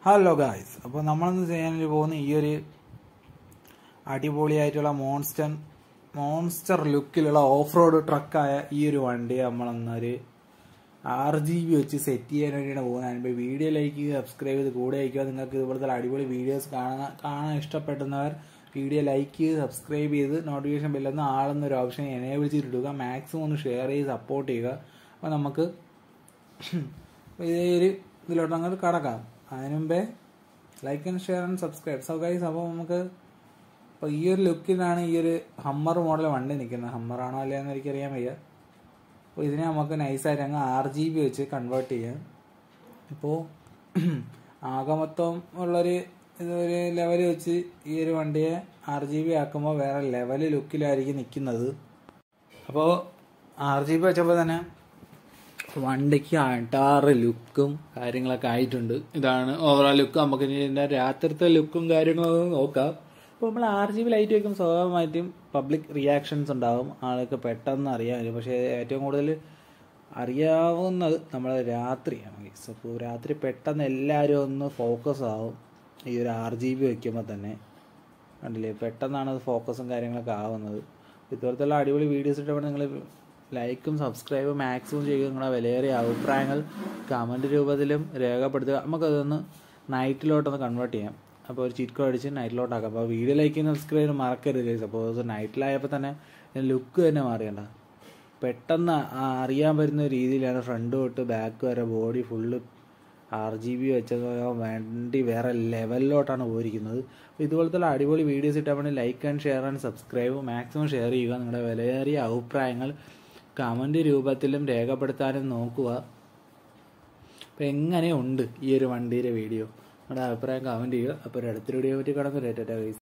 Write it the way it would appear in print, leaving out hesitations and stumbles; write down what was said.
Hello guys, അപ്പോൾ നമ്മളിന്ന് ചെയ്യാൻ പോകുന്ന ഈ ഒരു അടിപൊളിയായിട്ടുള്ള മോൺസ്റ്റർ ലുക്കിലുള്ള ഓഫ് റോഡ് ട്രക്കായ ഈ ഒരു വണ്ടി നമ്മളൊന്നൊരു RGB വെച്ച് സെറ്റ് ചെയ്യാൻ വേണ്ടിയാണ് പോകുന്നത്. വീഡിയോ ലൈക്ക് ചെയ്ത് സബ്സ്ക്രൈബ് ചെയ്ത് കൂടെ അയക്കുക. നിങ്ങൾക്ക് ഇതുപോലത്തെ അടിപൊളി വീഡിയോസ് കാണാൻ ഇഷ്ടപ്പെടുന്നവർ വീഡിയോ ലൈക്ക് ചെയ്ത് സബ്സ്ക്രൈബ് ചെയ്ത് നോട്ടിഫിക്കേഷൻ ബെല്ലെന്ന് ആളെന്നൊരു ഓപ്ഷൻ എനേബിൾ ചെയ്തിടുക. മാക്സിമം ഒന്ന് ഷെയർ ചെയ്ത് സപ്പോർട്ട് ചെയ്യുക. അപ്പോൾ നമുക്ക് ഇതിലോട്ട് അങ്ങോട്ട് കടക്കാം. അതിന് മുമ്പേ like and share and subscribe. So guys, അപ്പോൾ നമുക്ക് ഇപ്പോൾ ഈ ഒരു ലുക്കിലാണ് ഈ ഒരു ഹമ്മർ മോഡൽ വണ്ടി നിൽക്കുന്നത്. ഹമ്മറാണോ അല്ലേ എന്ന് എനിക്കറിയാൻ വയ്യ. അപ്പോൾ ഇതിനെ നമുക്ക് നൈസായിട്ട് അങ്ങ് RGB വെച്ച് കൺവേർട്ട് ചെയ്യാം. ഇപ്പോൾ ആകെ മൊത്തം ഉള്ളൊരു ഇതൊരു ലെവൽ വെച്ച് ഈ ഒരു വണ്ടിയെ RGB ആക്കുമ്പോൾ വേറെ ലെവൽ ലുക്കിലായിരിക്കും നിൽക്കുന്നത്. അപ്പോൾ RGB വെച്ചപ്പോൾ തന്നെ വണ്ടിക്ക് അടാറ് ലുക്കും കാര്യങ്ങളൊക്കെ ആയിട്ടുണ്ട്. ഇതാണ് ഓവറോൾ ലുക്ക്. നമുക്ക് ഇതിൻ്റെ രാത്രിത്തെ ലുക്കും കാര്യങ്ങളൊക്കെ നോക്കാം. അപ്പോൾ നമ്മൾ RGB ലൈറ്റ് വയ്ക്കും, സ്വാഭാവികമായിട്ടും പബ്ലിക് റിയാക്ഷൻസ് ഉണ്ടാകും. ആൾക്ക് പെട്ടെന്ന് അറിയാൻ പറ്റും. പക്ഷേ ഏറ്റവും കൂടുതൽ അറിയാവുന്നത് നമ്മൾ രാത്രിയാണ്. അപ്പോൾ രാത്രി പെട്ടെന്ന് എല്ലാവരും ഒന്ന് ഫോക്കസ് ആവും ഈ ഒരു RGB വയ്ക്കുമ്പോൾ തന്നെ. കണ്ടില്ലേ, പെട്ടെന്നാണ് അത് ഫോക്കസും കാര്യങ്ങളൊക്കെ ആവുന്നത്. ഇതുപോലത്തുള്ള അടിപൊളി വീഡിയോസ് ഇട്ടപ്പോൾ നിങ്ങൾ ലൈക്കും സബ്സ്ക്രൈബും മാക്സിമം ചെയ്യുക. നിങ്ങളുടെ വിലയേറിയ അഭിപ്രായങ്ങൾ കമൻറ്റ് രൂപത്തിലും രേഖപ്പെടുത്തുക. നമുക്കതൊന്ന് നൈറ്റിലോട്ടൊന്ന് കൺവേർട്ട് ചെയ്യാം. അപ്പോൾ ഒരു ചീറ്റ് കോഡ് അടിച്ച് നൈറ്റിലോട്ടാക്കാം. അപ്പോൾ വീഡിയോ ലൈക്ക് ചെയ്യുന്ന സബ്സ്ക്രൈബ് മറക്കരുത്. സപ്പോസ് നൈറ്റിലായപ്പോൾ തന്നെ ലുക്ക് തന്നെ മാറിയണ്ട. പെട്ടെന്ന് അറിയാൻ പറ്റുന്ന രീതിയിലാണ് ഫ്രണ്ട് തൊട്ട് ബാക്ക് വരെ ബോഡി ഫുള്ള് RGB വെച്ചത്. വണ്ടി വേറെ ലെവലിലോട്ടാണ് പോയിരിക്കുന്നത്. അപ്പോൾ ഇതുപോലത്തെ അടിപൊളി വീഡിയോസ് ഇട്ടാൽ വേണ്ടി like and share and subscribe maximum share ചെയ്യുക. നിങ്ങളുടെ വിലയേറിയ അഭിപ്രായങ്ങൾ കമൻറ്റ് രൂപത്തിലും രേഖപ്പെടുത്താനും നോക്കുക. അപ്പോൾ എങ്ങനെയുണ്ട് ഈ ഒരു വണ്ടിയുടെ വീഡിയോ, നിങ്ങളുടെ അഭിപ്രായം കമൻറ്റ് ചെയ്യുക. അപ്പോൾ ഒരു അടുത്തൊരു വീഡിയോ പറ്റി കടന്നു.